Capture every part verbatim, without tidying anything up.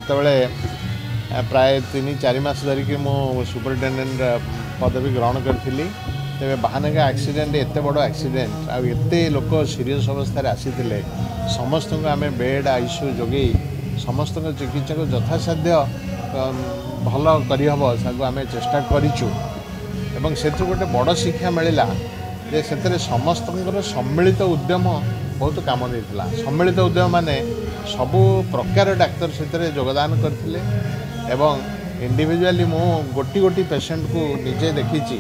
ସେତେବେଳେ प्राय तीन चार मास धरिकी मु सुपरिटेडेट पदवी ग्रहण करी तेरे बाहानगा एक्सीडेंट एत बड़ एक्सीडेंट आते लोक सीरीयस अवस्था आसी समस्त को आम बेड आईसीयू जोगे समस्त चिकित्सा को यथासाध्य भल करहब आम चेष्टा करूँ एवं से गोटे बड़ शिक्षा मिलला जे से समस्त सम्मिलित उद्यम बहुत काम देता सम्मिलित उद्यम माने सबू प्रकार डाक्तर से योगदान करते एवं इंडिविजुअली मु गोटी गोटी पेशेंट को निजे देखी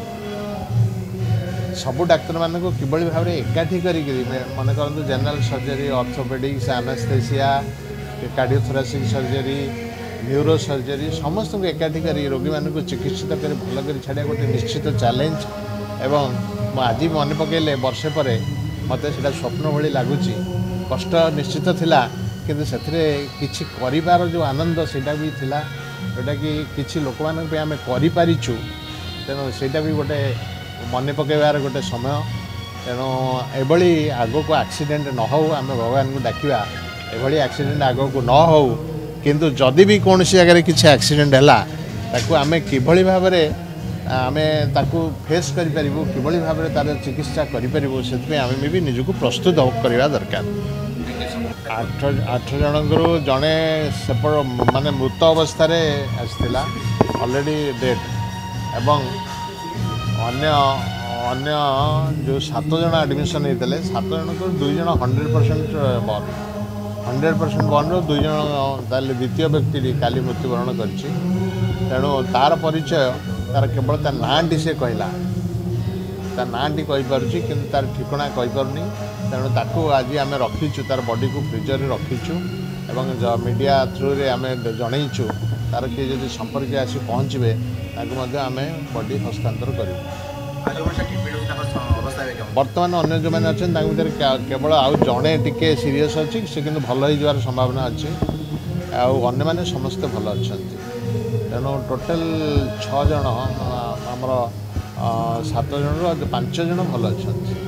सबू डाक्तर मान को किभली भाव में एकाठी करी मन कर general surgery orthopaedics anaesthesia cardiothoracic surgery neuro surgery समस्त को एकाठी करी रोगी मान को चिकित्सित कर भल कर छाड़ा गोटे निश्चित चैलेंज एवं आज भी मन पकड़े वर्षे पर मत से स्वप्न भाई लगुच कष्ट निश्चित थिला किंतु से किसी कर जो आनंद सेटा भी थिला जोटा कि किसी लोक मान आम करूँ तेणु सेटा भी गोटे मन पकड़ार गोटे समय तेणु एभली आग को एक्सीडेंट न हो आम भगवान को डाकिया एभली एक्सीडेंट आग को न हो किंतु जदि भी कौन जगह किसी एक्सीडेंट है आम किभली भाव आम ताकू फेस करूँ किभली भाव में तार चिकित्सा करूँ से आम भी निजक प्रस्तुत करवा दरकार आठ आठ जनकर जड़े सेपट माने मृत अवस्था आसाला ऑलरेडी डेड एवं अन्य अन्य जो सात जन एडमिशन होते सात जन को दुई जन hundred percent burn hundred percent burn दुई जन द्वितीय व्यक्ति काली मृत्युवरण करेणु तार परिचय तार केवल तार नाटी से कहला तार नाटी कहीपी कि तार ठिकना कहीपी तेणु ताकू आज आम रखीचु तार बॉडी को फ्रिजर रखीचु एवं मीडिया थ्रू रे आम जनईचु तार किए जब संपर्क आसी पहुँचे ताकू आम बॉडी हस्तांतर करूँ बर्तमान अन्य जो मैंने अच्छे भर केवल आउ जड़े टिके सीरीयस अच्छी से कि भल हो संभावना अच्छी आने मैंने समस्ते भल अच्छा तेणु टोटाल छः जन आमर सात जन पांच जन भल अच्छा।